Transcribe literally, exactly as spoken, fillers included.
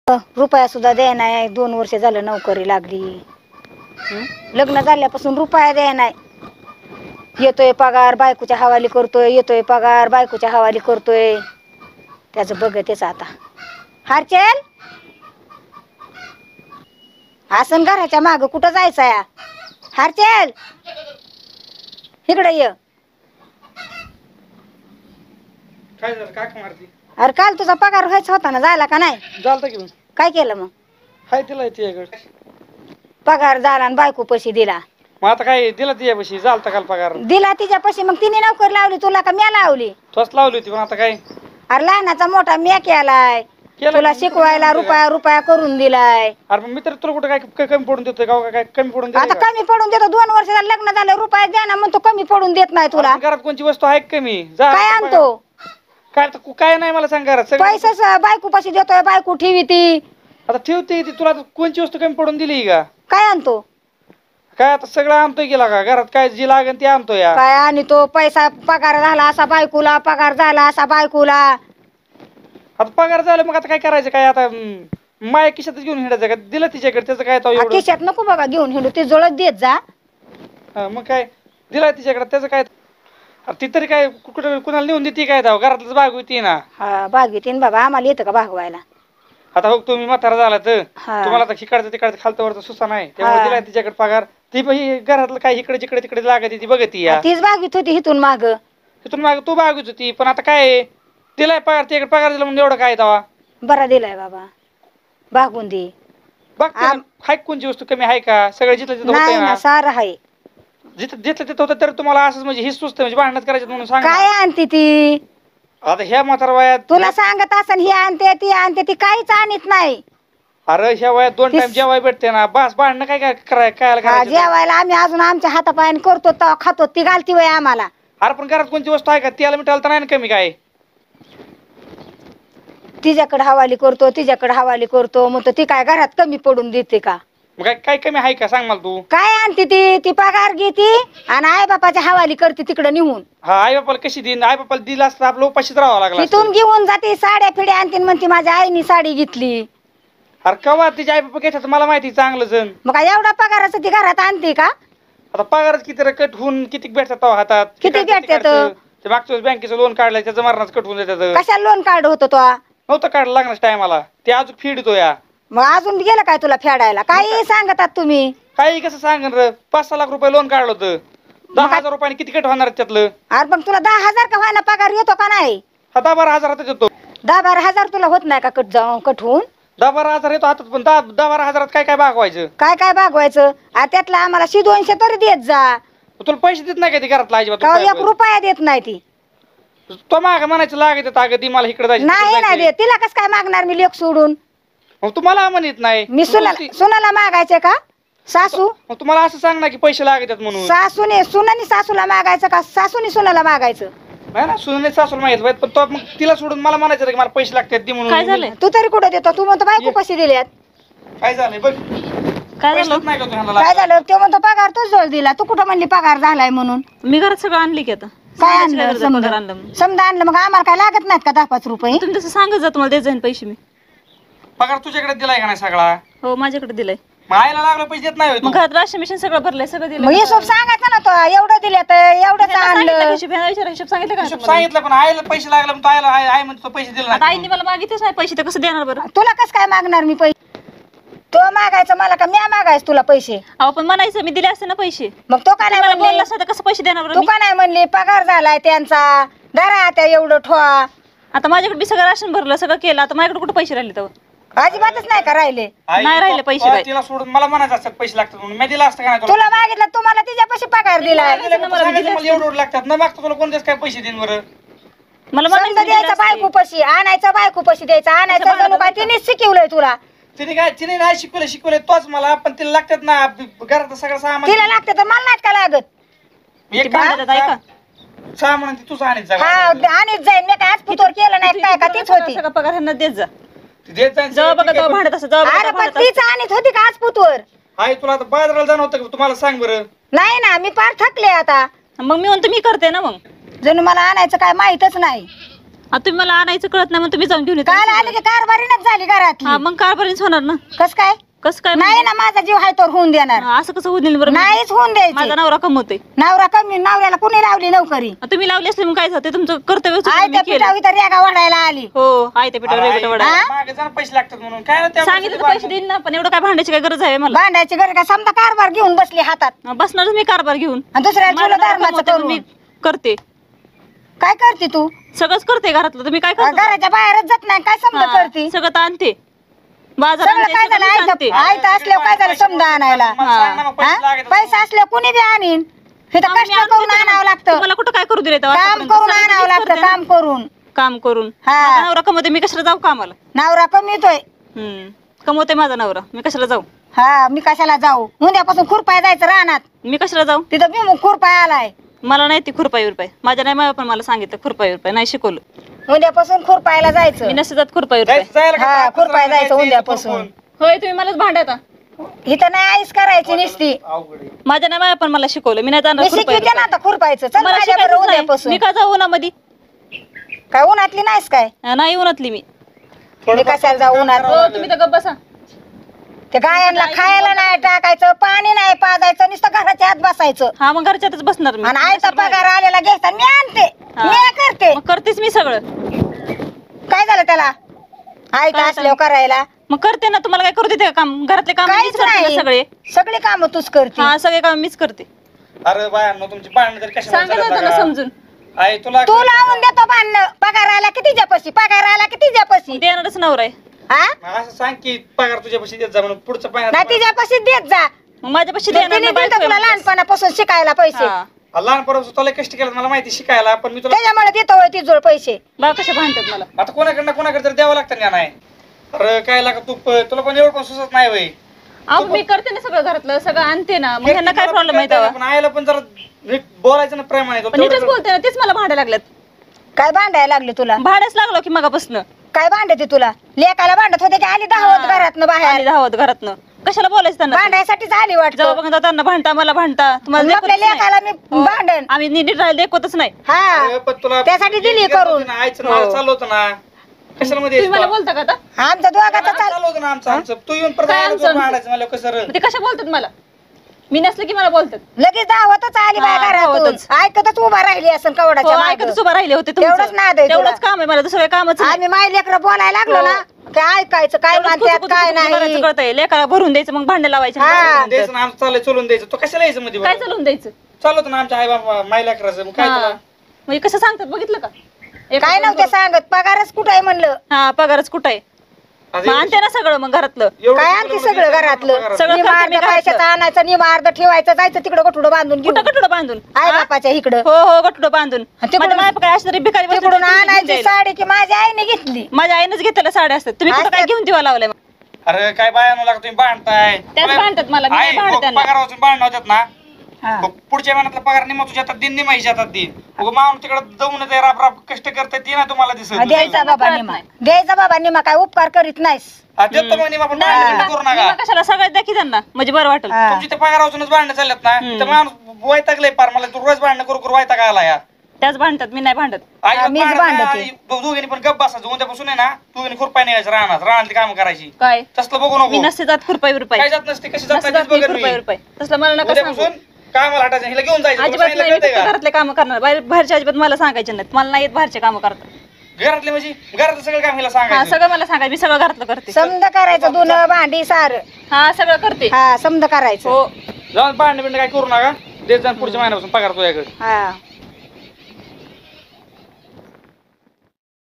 रुपया सुद्धा द्याय नाही. दोन वर्ष झालं नोकरी लागली. हं? लग्न झाल्यापासून रुपया द्याय नाही. येतोय पगार बायकोच्या हवाली करतोय, येतोय पगार बायकोच्या हवाली करतोय. त्याचं बघतेच आता. हारचेल आसन घराच्या माग कुठं जायचं या? हारचेल इकडे ये. काय झालं? काय मारती? अरे काल तुझा पगार व्हायचा होता ना, झाला का नाही? झालं की मग. काय केलं मग? हाय तिला तिच्याकडे पगार झाला आणि बायको पैसे दिला. मग आता काय दिला तिच्यापाशी? झालता काल पगार? दिला तिच्या पैसे. मग तिने नोकरी लावली तुला का म्या लावली? तोच लावली होती पण आता काय अरे लहानाचा मोठा म्या केलाय. केलं तुला का? शिकवायला रुपया रुपया करून दिलाय. अरे मग मित्र तुला कुठं काय काय कमी पडून देतोय का? काय कमी पडून आता देतोय का? कमी पडून देतो. दोन वर्ष झालं लग्न झालं रुपया द्या ना म्हणतो कमी पडून देत नाही तुला. आपण घरात कोणची वस्तू आहे का कमी? जा काय आता आणतो? काय तर काय नाही मला सांग घरात सगळं. पैसा बायको पैसे देतोय, बायको ठेवी ती. आता ठेवते ती. तुला आता कोणची वस्तू कमी पडून दिली का? काय आणतो? काय आता सगळं आणतोय गेला का? घरात काय जी लागेल ते आणतोय या. काय आणि तो पैसा पगार झाला असा बायकोला, पगार झाला असा बायकोला. आता पगार झाला मग आता काय करायचं? काय आता हम्म, माया खिशातच घेऊन हिंडायचं का? दिलं तिच्याकडे त्याचं काय तो आ, एवढं? खिशात नको बाबा घेऊन हिंडू, ते जोळत देत जा. हा, मग काय दिला तिच्याकडे त्याचं काय? अरे ती तरी काय कुठं कुणाला नेऊन देते काय? जाऊ घरातलंच बाग होती ना. हा भागवीतीन बाबा, आम्हाला येतं का भागवायला? आता हो तुम्ही म्हातारा झाला तर हा. तुम्हाला आता इकडचं तिकडचं खालतं वरचं सुसा नाही त्यामुळे हा. दिलाय तिच्याकडे पगार. ती पण ही घरातलं काय इकडे जिकडे तिकडे लागत ती बघती या. तीच भागवीत होती इथून माग. तिथून माग तू बागूच होती पण आता काय आहे? दिलाय पगार तिकडे पगार दिला म्हणून एवढं काय तवा बरा दिलाय बाबा, भागून दे. बघ ते ना, आम- हाय कोणची वस्तू कमी आहे का? सगळं जिथलं तिथं नाही होतंय ना, ना. सारं आहे. जिथं जिथलं तिथं होतं तर तुम्हाला असंच म्हणजे ही सुस्त म्हणजे भांडणच करायचं म्हणून सांग काय आणते ती? आता ह्या म्हातारा वयात तुला सांगत असन ही आणते ती आणते, ती काहीच आणत नाही. अरे ह्या वयात दोन तीस- टाइम जेवाय भेटते ना. बस भांडणं काय काय कराय काय हा, करायचं? जेवायला आम्ही अजून आमच्या हातापायाने करतो तेव्हा खातो, ती घालती वय आम्हाला. अरे पण घरात कोणती वस्तू आहे का? त्याला मिठाला तर नाही ना कमी काय? तिच्याकडे हवाली करतो, तिच्याकडे हवाली करतो, मग तो ती काय घरात कमी पडून देते का? मग काय काय कमी आहे का सांग मला तू? काय आणते ती? ती पगार घेते आणि आई बापाच्या हवाली करते तिकडे निघून. हा, आई बापाला कशी देईन? आई बापाला दिला असतं आपलं उपाशीच राहावं लागला असतं. तिथून घेऊन जाते साड्या फिड्या आणते म्हणते माझ्या आईनी साडी घेतली. अरे कवा तिच्या आई बापा घेतात मला माहिती चांगलं जण. मग काय एवढा पगाराचं ती घरात आणते का? आता पगारच किती रे कट होऊन किती भेटतात तेव्हा हातात? किती तिकडचं- भेटतात? तिकडचं. ते मागच्या वेळेस बँकेचं लोन काढलंय त्याचं मरणाच कट होऊन देतात. कशाला लोन काढ होतो तो? नव्हतं काढलं लागणार टायमाला ते अजून फिडतो या. मग अजून गेलं काय तुला फेडायला? काही सांगतात तुम्ही. काही कसं सांगन रे? पाच सहा लाख रुपये लोन काढलं होतं. दहा मग हजार रुपयाने किती कट होणार त्यातलं? अरे पण तुला दहा हजार का व्हायना पगार येतो का नाही? हा, दहा बारा हजारातच येतो. दहा बारा हजार तुला होत नाही का कट जाऊन कट होऊन? दहा बारा हजार येतो हातात पण दहा दहा बारा हजारात काय काय भागवायचं? काय काय भागवायचं? आ, त्यातला आम्हाला शी दोनशे तरी देत जा. तुला पैसे देत नाही का ते घरातला अजिबात? का एक रुपया देत नाही ती. तो माग म्हणायचं लागत येत अगं ती मला इकडे जायचं नाही तिकडे नाही जायचंय. देत. तिला कस काय मागणार मी लेख सोडून? मग तुम्हाला म्हणत नाही मी सुनाला सुनाला मागायचे का? सासू मग तुम्हाला असं सांग ना की पैसे लागत आहेत म्हणून. सासूने सुनानी सासूला मागायचं का सासूने सुनाला मागायचं? नाही ना सुनेने सासूला माहित पाहिजे पण तो मग तिला सोडून मला म्हणायचं रे की मला पैसे लागतात ती म्हणून. काय झालंय? तू तरी कुठे देतो? तू म्हणतो बायको कशी दिल्यात. काय झालंय बघ? काय पैसेच झालं? नाही का तुम्हाला काय लागत? झालं? ते म्हणतो पगार तूच जोड दिला. तू कुठं म्हणली पगार झालाय म्हणून? मी घरात सगळं आणली की आता काय सांगायची आणलं? गरज आहे, पगार आणलं समजा म्हणून. समजा आणलं मग आम्हाला काय लागत नाहीत का दहा पाच रुपये? तुम्ही तसं सांगत जा तुम्हाला देत जाईन पैसे मी. पगार तुझ्याकडे दिलाय का नाही सगळा? हो माझ्याकडे दिलाय. मग आईला लागलं पैसे देत नाही होय तू? मग घरात राशन मिशन सगळं भरलंय सगळं मग दिलं. हिशोब सांगायचा ना तो एवढं दिलं तर एवढंच आणलं. हिशोब ह्यांना विचारा, हिशोब सांगितलं का हिशोब तुम्हाला? सांगितलं पण आईला पैसे लागले पण तो आईला आई आई म्हणतो पैसे दिले आता आईने नाही. मला मागितलेच नाही पैसे तर कसं देणार बरं? तुला कस काय मागणार मी पैसे? तो मागायचं मला का म्या मागायचं तुला पैसे? अहो पण म्हणायचं मी दिले असते ना पैसे. मग तो का नाही मला म्हणली? बोलला असता तर कसं पैसे देणार बरं तू मी? का नाही म्हणली पगार झालाय त्यांचा धरा आता एवढं ठोवा? आता माझ्याकडे बी सगळं राशन भरलं सगळं केलं आता माझ्याकडे कुठे पैसे राहिले तेव्हा? अजिबातच नाही का राहिले? आई नाही राहिले तो- पैसे तो काय. तिला सोडून मला म्हणायचं असतात पैसे लागतात म्हणून मी दिला असतं का नाही तुला? तुला मागितलं तुम्हाला तिच्यापाशी पगार दिलाय. दिले पण तू सांगायचं मला एवढं एवढं लागतात न मागता तुला कोणतेच काय पैसे देईन बरं? मला समजा म्हणायचं द्यायचं दिले बायको असते. पशी आणायचं बायको पशी द्यायचं आणायचं जणू काय तिनेच शिकवलंय तुला. तिने काय तिने नाही शिकवलं शिकवलंय तोच मला पण तिला लागतात ना घरात सगळं सामान. तिला लागते तर मला नाहीत का लागत? एक ती भांडतात, ऐका. सामान ती तुझं आणत जा. हा आणीत जाईन मी काय आज पुतोर केलं नाही काय का तीच होती. सगळं पगार ह्यांना देत जा. ती देत जाईन जेव्हा सगळं बघा ठीक तेव्हा आहे, भांडत असं जेव्हा बघा अरे तेव्हा पण भांडत तीच आणीत होती का आज पुतोर? पण आई तुला आता बाजाराला जाणं होतं का तुम्हाला सांग बरं? नाही ना मी फार थकले आता. असं. मग मी म्हणतो मी करते ना मग. जणू मला आणायचं काय माहितच नाही. आता तुम्ही मला आणायचं कळत नाही मग तुम्ही जाऊन घेऊन येता. काल आले की कारभारीनच झाली घरात. हा मग कारभारीच होणार ना. कस काय कसं काय नाही ना माझा जीव हाय तर होऊन देणार. हा, असं कसं होईल बरं. नाहीच होऊन द्यायचं. माझा नवरा कमवतोय. नवरा कमी नवऱ्याला कुणी लावली नोकरी. तुम्ही लावली असली मग काय झालं तुमचं कर्तव्य होतं, आय तुम्ही त्या केलं. पिठावी तर रेगा वाढायला आली. हो आहे त्या पिठावर रेगट वडा. मागे जाणं पैसे लागतात म्हणून काय ना त्या सांगितलं तर पैसे देईन ना पण एवढं काय भांडायची काय गरज आहे मला. भांडायची गरज काय समजा कारभार घेऊन बसली हातात बसणारच मी कारभार घेऊन. आणि दुसऱ्याला माझा चुलं नवरा धर्माचं कमवतोय, करून. मी करते काय करते तू सगळंच करते घरातलं. तुम्ही काय करता? घराच्या बाहेरच जात नाही काय समजा हा, करते सगळं तर आणते बाजार सगळं आणते, काय सगळं झालं मीच आणते. आयत असल्यावर काय झालं समजा आणायला. मला सांग ना मग पैसे हा? लागतात. पैसा असल्यावर कुणी बी आणीन. हे तर आम्ही कष्ट आणून करून देतो ना. आणावं लागतं. तुम्हाला कुठं काय करू दिले काम करून आणावं लागतं काम करून. काम करून हा. माझा नवरा कमवते मी कशाला जाऊ कामाला. नवरा कमी येतोय. हम्म कमवते माझा नवरा मी कशाला जाऊ. हा मी कशाला जाऊ उद्यापासून खुरपाय जायचं रानात. मी कशाला जाऊ. तिथं मी खुरपाय आलाय. मला नाही ती खुरपाई रुपये माझ्या नाही मला पण मला सांगितलं खुरपाई रुपये नाही शिकवलं. उद्यापासून खुरपायला जायचं. मी नसते जात खुरपाई रुपये. जायचं- जायला हा, का? खुरपाय जायचं जायचं उद्यापासून. खुरपून. होय तुम्ही मलाच भांडायचा. इथं नाही आईस करायची नुसती. अवघड आहे. माझ्या नाही पण मला शिकवलं मी नाही जाणार मी खुरपाई शिकविते ना रुपये. आता खुरपायचं. चल मला माझ्या शिकायचंच बरोबर नाही. उद्यापासून. मी का जाऊ उन्हामध्ये. काय उन्हातली नाहीस काय नाही उन्हातली मी. मी कशाला जाऊ उन्हात. हो तुम्ही तर गप्प बसा. ते गायांना खायला नाही टाकायचं पाणी नाही पाजायचं नुसतं घराच्या आत बसायचं. हा मग घरच्यातच बसणार मी. आणि आयचा पगार आलेला घ्यायचा मी आणते हा. मी करते. मग करतेच मी सगळं. काय झालं त्याला आयता काय असल्यावर करायला मग करते ना तुम्हाला काय करू देते का काम घरातले काम मीच काहीच करते ना नाही सगळे. सगळी काम तूच करते. हा सगळे काम मीच करते. अरे बायांनो तुमची भांडणं तरी कशाला सांगा चालत ना लागा? समजून. आई तुला तू लावून देतो बांधणं पगार आला किती जपशी पगार आला किती जपशी देणारच नवरा आहे. हा असं सांग की पगार तुझ्यापाशी देत जा म्हणून पुढचं नाही पाहिजे तिच्यापाशी देत जा. मग माझ्यापाशी तिने देणार ना दिलं बायको तुला आहे. लहानपणापासून शिकायला पैसे हा. लहानपणापासून तुला कष्ट केलं मला माहिती शिकायला पण मी तुला त्याच्यामुळे देतो होय ती जोड पैसे. बा कशा भांडतात मला. आता कोणाकडनं कोणाकडे तर द्यावं लागतं ना नाही अरे काय लागा तू प- तुला पण एवढं पण सुचत नाही वय अहो मी करते ना सगळं घरातलं सगळं आणते ना मग ह्यांना काय प्रॉब्लेम आहे तेव्हा. पण आईला पण जरा नीट बोलायचं ना प्रेमाने तो पण नीटच तेवढं- बोलते ना तेच मला भांडायला लागल्यात. काय भांडायला लागले तुला भांडायच लागलो की मगापासून. काय भांडते तुला लेकाला भांडत होते की आली दहावत घरातनं आली बाहेर धावत घरातनं कशाला बोलायचं त्यांना. भांडायसाठीच आली जाऊ वाटतं. बघा त्यांना भांडता मला भांडता तुम्हाला मग आपल्या देखवतच लेकाला नाही. मी भांडण आम्ही नीट राहायला देखवतच नाही. हा अरे पण तुला त्यासाठी दिली घेत करून. होती ना, आईचं हो. नाव चालू होतं ना कशाला मध्ये तुम्ही मला बोलता का आता. आमच्या दोघाचा चाल चालू होतं ना आमचं आमचं तू येऊन परत काय आईला आमचं तू आमचं? भांडायचं मला कसं रे? मग ते कशा बोलतात मला. मी नसलं की मला बोलतात. लगेच दावतच आली बाय हा, घरातून दावतच. ऐकतच उभा राहिली असं हो, कवडाच्या मागं. ऐकतच उभा राहिले होते तेवढंच नाद आहे तुला. तेवढंच काम आहे मला दुसरं काही कामच नाही. आम्ही माय लेकर बोलायला लागलो ना काय ऐकायचं काय तेवढंच म्हणतात कुचकुच काय कुचकुच करायचं नाही. कळतंय. लेकराला भरून द्यायचं मग भांडे लावायचे हा. भांडे द्यायचं ना आमचं चाललंय चलून द्यायचं तो कशाला यायचं मध्ये काय बरं? चालवून द्यायचं. चालू होतं ना आमच्या आई बाबा मायला करायचं मग काय हा. तुला म्हणजे कसं सांगतात बघितलं का. एका काय दोन नव्हते करून. सांगत पगारच कुठं आहे म्हणलं. हा पगारच कुठं आहे. आता मग एवढं- आणते ना सगळं मग घरातलं. एवढं काय सगळं आणते मध्ये सगळं द्यायचं घरातलं पगाराचं. सगळं निमा करते अर्ध मी घरातलं. पैशाचं आणायचं निमा अर्ध ठेवायचं जायचं तिकडं गठुडं बांधून घेऊन कुठं कटोडं बांधून. आई हा? बापाच्या इकडं हो हो गटुडं बांधून. आणि तिकडून- माझ्या माय काय अशी तरी भिकारी बसली तिकडून तरी तुम्ही घेऊन आणायची द्यायला. साडी की माझ्या आईने घेतली. माझ्या आईनेच घेतलेल्या साड्या असतात तुम्ही कुठं काय असतात. घेऊन दिवा लावलाय मग? अरे काय बायानो लागतो तुम्ही भांडताय त्याच तुला- भांडतात मला, मी नाही आई, भांडत मग त्यांना. पगार वाचून भांडण होतात ना हा. मग पुढच्या महिन्यातला पगार निम तुझ्या हातात दिन निम हिच्या हातात दिन उगा माणूस तिकडे जाऊन येते राब राब कष्ट करते ती ना तुम्हाला दिसत हा, द्यायचा बाबा कळत निमा नाही. द्यायचा बाबा निमा काय उपकार करीत नाहीस. हा, देतो मग निम आपण नाही, भांडण निमा- करू निमा नका कशाला सगळ्यात द्या की त्यांना म्हणजे बरं वाटेल. हा. तुमची ते पगार वाचूनच भांडणं चालल्यात ना हम्म. तर माणूस वैतागलंय पार मला तू रोज भांडणं करू करू वैताग आला या त्याच भांडतात मी नाही भांडत. आई हा, मीच भांडण भांडते. नाही, आई, दोघींनी पण गप्प बसायचं उद्यापासून आहे ना दोघींनी खुरपाय न्यायचं राहणार राहणार काम करायची काय तसलं बघू मी नको नसते जात खुरपाई रुपये काय जात नसते कशी जात नसते नाही जात मी तेच बघेन खुरपाई मी. रुपये तसलं मला नका सांगू. उद्यापासून कामाला हटायचं हिला घेऊन जायचं तुला अजिबात सांगितलं नाही मी कळतंय फक्त का? घरातले काम करणार बाहेर बाहेरच्या अजिबात मला सांगायचे नाहीत मला नाही येत बाहेरचे काम करतात. घरातले म्हणजे घरातलं सगळं काम हिला हा सांगायचं सगळं मला सांगायचं मी सगळं घरातलं करते. समद करायचं धुणं भांडी सार हा सगळं करते. हा समद करायचं. हो जाऊन भांडण बिंड काय करू नका देत जाऊन पुढच्या महिन्यापासून पगार तुझ्याकडे हा